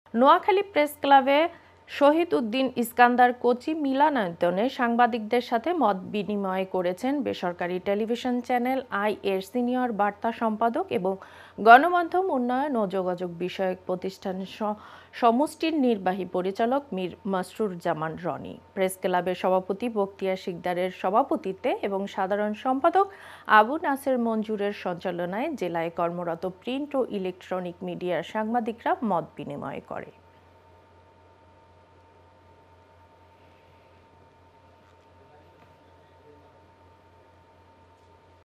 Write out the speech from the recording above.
Noakhali press ক্লাবে শহীদ উদ্দিন ইস্কান্দার কোচি মিলনায়তনে সাংবাদিকদের সাথে মত বিনিময় করেছেন বেসরকারি টেলিভিশন চ্যানেল আই এর সিনিয়র বার্তা সম্পাদক এবং গণমাধ্যম উন্নয়ন ও যোগাযোগ বিষয়ক প্রতিষ্ঠান সমষ্টির নির্বাহী পরিচালক মীর মাসরুর জামান রনি। প্রেস ক্লাবের সভাপতি বখতিয়ার শিকদারের সভাপতিত্বে এবং সাধারণ সম্পাদক আবু নাসের মঞ্জুরের সঞ্চালনায় জেলায় কর্মরত প্রিন্ট ও ইলেকট্রনিক মিডিয়ার সাংবাদিকরা মত বিনিময় করে।